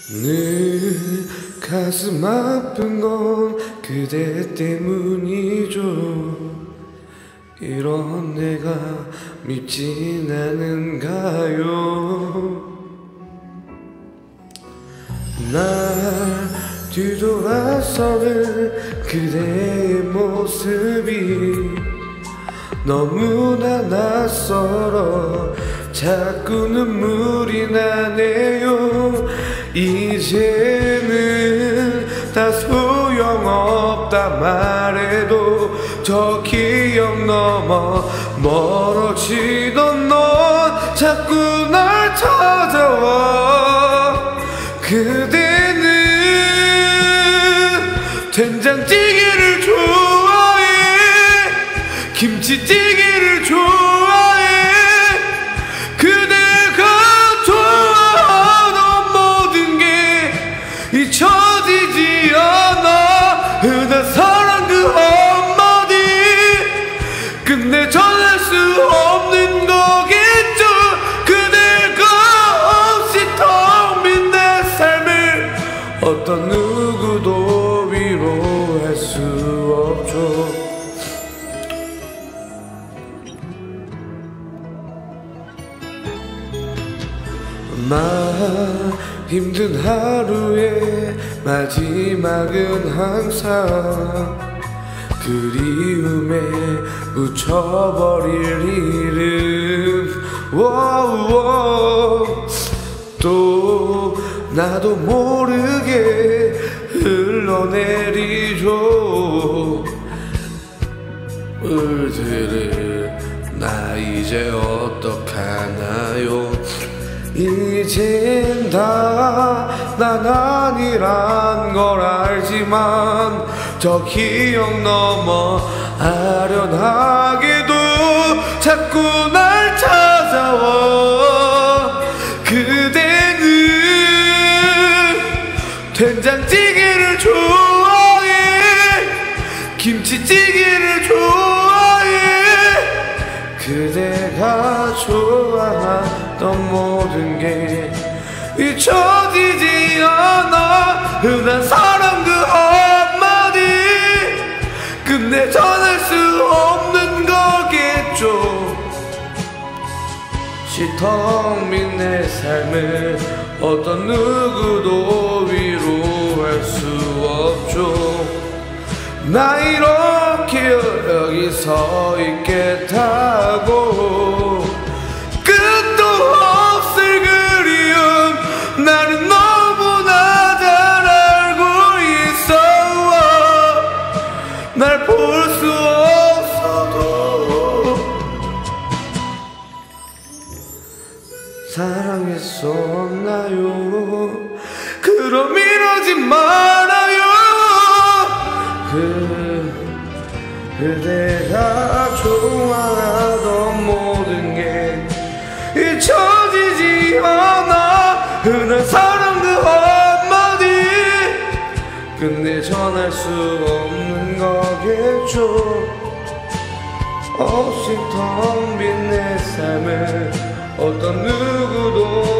늘 가슴 아픈 건 그대 때문이죠. 이런 내가 밉진 않은가요. 날 뒤돌아서는 그대의 모습이 너무나 낯설어 자꾸 눈물이 나네요. 이제는 다 소용없다 말해도 저 기억 넘어 멀어지던 넌 자꾸 날 찾아와. 그대는 된장찌개를 좋아해, 김치찌개를 좋아해. 그대가 좋아하던 모든 게 잊혀지지 않아. 흔한 사랑 그 한마디 끝내 전할 수 없는 거겠죠. 그대가 없이 텅 빈 내 삶을 어떤 누구도 위로할 수 없죠. 힘든 하루의 마지막은 항상 그리움에 묻혀버릴 이름. 또 나도 모르게 흘러내리죠. 물들을 나 이제 어떡하나요. 이젠 다 난 아니란 걸 알지만 저 기억 넘어 아련하게도 자꾸 날 찾아와. 그대는 된장찌개를 좋아해, 김치찌개를 좋아해. 그대가 좋아하던 모든 게 잊혀지지 않아. 흔한 사랑 그 한마디 끝내 전할 수 없는 거겠죠. 텅 빈 내 삶을 어떤 누구도 위로할 수 없죠. 나 이렇게 여기 서 있겠다고 끝도 없을 그리움 나는 너무나 잘 알고 있어. 날 볼 수 없어도 사랑했었나요. 그럼 이러지 말아요. 그대가 좋아하던 모든 게 잊혀지지 않아. 흔한 사랑 그 한마디 끝내 전할 수 없는 거겠죠. 없이 텅 빈 내 삶을 어떤 누구도